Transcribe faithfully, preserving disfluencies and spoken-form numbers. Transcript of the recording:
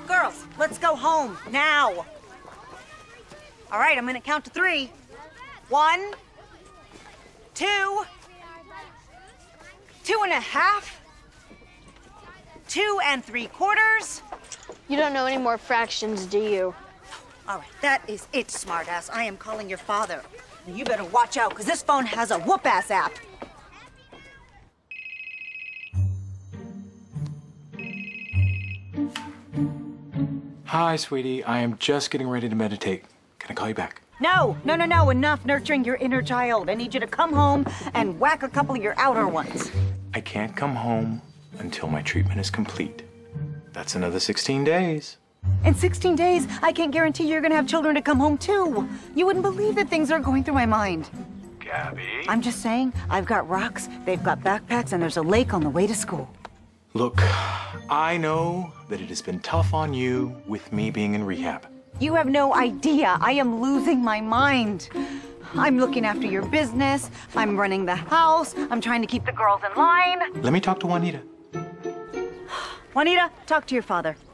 Girls, let's go home, now. All right, I'm gonna count to three. One, two, two and a half, two and three quarters. You don't know any more fractions, do you? All right, that is it, smartass. I am calling your father. You better watch out, because this phone has a whoop-ass app. Hi, sweetie. I am just getting ready to meditate. Can I call you back? No, no, no, no. Enough nurturing your inner child. I need you to come home and whack a couple of your outer ones. I can't come home until my treatment is complete. That's another sixteen days. In sixteen days, I can't guarantee you're gonna have children to come home too. You wouldn't believe the things that are going through my mind. Gabby? I'm just saying, I've got rocks, they've got backpacks, and there's a lake on the way to school. Look, I know that it has been tough on you with me being in rehab. You have no idea. I am losing my mind. I'm looking after your business. I'm running the house. I'm trying to keep the girls in line. Let me talk to Juanita. Juanita, talk to your father.